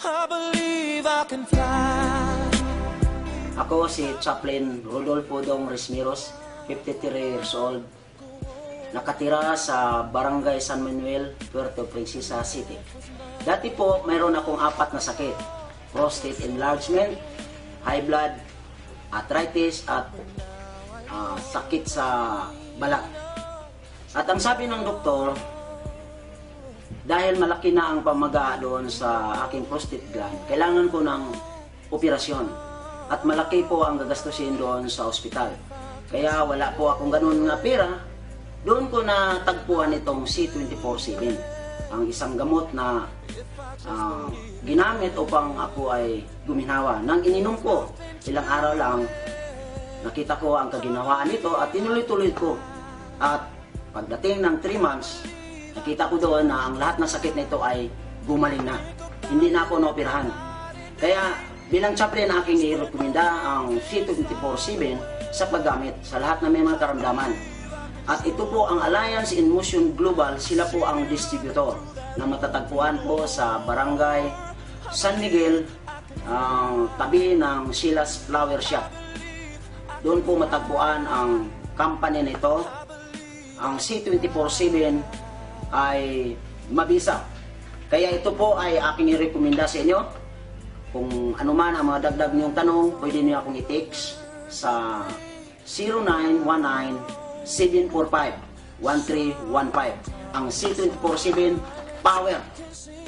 I believe I can fly. Ako si Chaplain Rodolfo dong Resmeros, 53 years old. Nakatira sa Barangay San Manuel, Puerto Princesa City. Dati po, mayroon akong 4 na sakit. Prostate enlargement, high blood, arthritis, at sakit sa balat. At ang sabi ng doktor, dahil malaki na ang pamaga doon sa aking prostate gland, kailangan ko ng operasyon. At malaki po ang gagastusin doon sa ospital. Kaya wala po akong ganun na pera. Doon ko na tagpuan itong C24/7. Ang isang gamot na ginamit upang ako ay guminawa. Nang ininom ko, ilang araw lang, nakita ko ang kaginawaan nito at tinuloy-tuloy ko. At pagdating ng 3 months, nakita ko doon na ang lahat ng sakit nito ay gumaling na. Hindi na ako naoperahan. Kaya bilang chaplain, aking i-rekomenda ang C24/7 sa paggamit sa lahat ng may mga karamdaman. At ito po ang Alliance in Motion Global, sila po ang distributor na matatagpuan po sa Barangay San Miguel, tabi ng Silas Flower Shop. Doon po matagpuan ang company nito. Ang C24/7 ay mabisa. Kaya ito po ay aking i-rekomenda sa inyo. Kung anuman ang mga dagdag niyong tanong, pwede niyo akong i-text sa 0919-745-1315. Ang C24/7 Power.